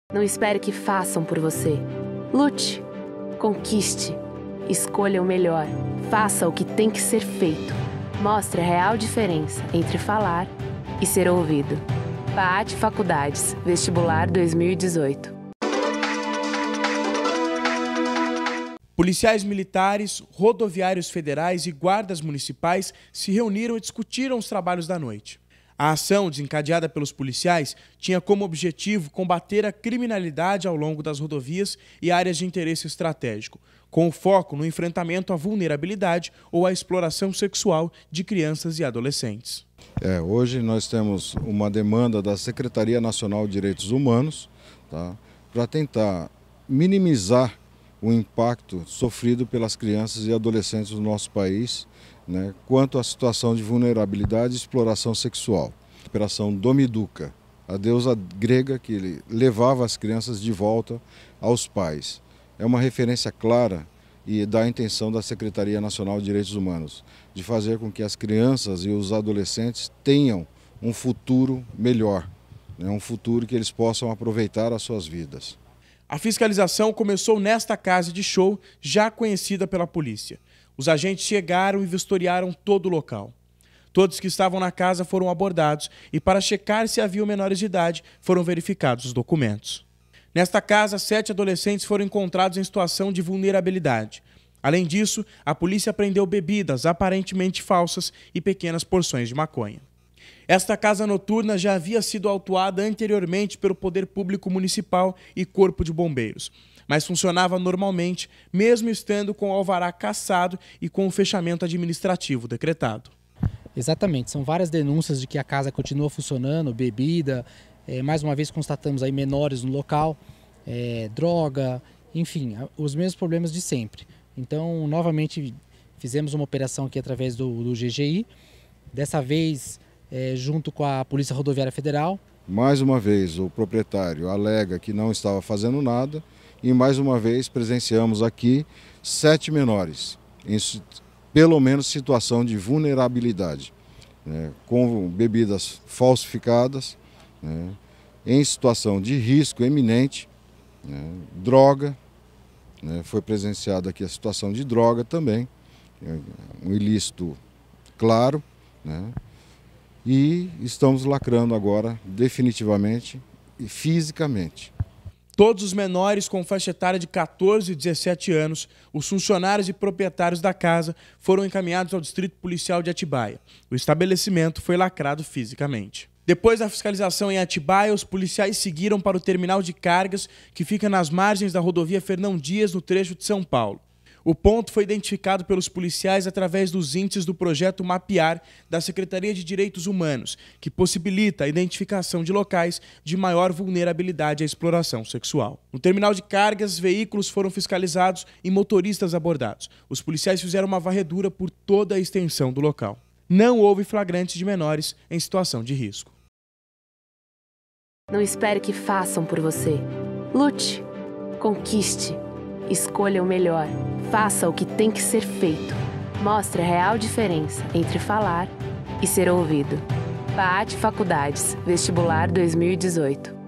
Não espere que façam por você. Lute, conquiste, escolha o melhor. Faça o que tem que ser feito. Mostre a real diferença entre falar e ser ouvido. PAAT Faculdades, Vestibular 2018. Policiais militares, rodoviários federais e guardas municipais se reuniram e discutiram os trabalhos da noite. A ação, desencadeada pelos policiais, tinha como objetivo combater a criminalidade ao longo das rodovias e áreas de interesse estratégico, com foco no enfrentamento à vulnerabilidade ou à exploração sexual de crianças e adolescentes. Hoje nós temos uma demanda da Secretaria Nacional de Direitos Humanos, para tentar minimizar o impacto sofrido pelas crianças e adolescentes do nosso país, quanto à situação de vulnerabilidade e exploração sexual. Operação Domiduca, a deusa grega que levava as crianças de volta aos pais. É uma referência clara e da intenção da Secretaria Nacional de Direitos Humanos, de fazer com que as crianças e os adolescentes tenham um futuro melhor, um futuro que eles possam aproveitar as suas vidas. A fiscalização começou nesta casa de show, já conhecida pela polícia. Os agentes chegaram e vistoriaram todo o local. Todos que estavam na casa foram abordados e, para checar se haviam menores de idade, foram verificados os documentos. Nesta casa, 7 adolescentes foram encontrados em situação de vulnerabilidade. Além disso, a polícia apreendeu bebidas aparentemente falsas e pequenas porções de maconha. Esta casa noturna já havia sido autuada anteriormente pelo Poder Público Municipal e Corpo de Bombeiros, mas funcionava normalmente, mesmo estando com o alvará cassado e com o fechamento administrativo decretado. Exatamente, são várias denúncias de que a casa continua funcionando, bebida, mais uma vez constatamos aí menores no local, droga, enfim, os mesmos problemas de sempre. Então, novamente, fizemos uma operação aqui através do GGI, dessa vez junto com a Polícia Rodoviária Federal. Mais uma vez, o proprietário alega que não estava fazendo nada e mais uma vez presenciamos aqui 7 menores, em pelo menos situação de vulnerabilidade, com bebidas falsificadas, em situação de risco eminente, droga, foi presenciada aqui a situação de droga também, um ilícito claro, e estamos lacrando agora definitivamente e fisicamente. Todos os menores com faixa etária de 14 e 17 anos, os funcionários e proprietários da casa, foram encaminhados ao Distrito Policial de Atibaia. O estabelecimento foi lacrado fisicamente. Depois da fiscalização em Atibaia, os policiais seguiram para o terminal de cargas, que fica nas margens da rodovia Fernão Dias, no trecho de São Paulo. O ponto foi identificado pelos policiais através dos índices do projeto Mapear da Secretaria de Direitos Humanos, que possibilita a identificação de locais de maior vulnerabilidade à exploração sexual. No terminal de cargas, veículos foram fiscalizados e motoristas abordados. Os policiais fizeram uma varredura por toda a extensão do local. Não houve flagrantes de menores em situação de risco. Não espere que façam por você. Lute, conquiste, escolha o melhor. Faça o que tem que ser feito. Mostre a real diferença entre falar e ser ouvido. PAAT Faculdades, Vestibular 2018.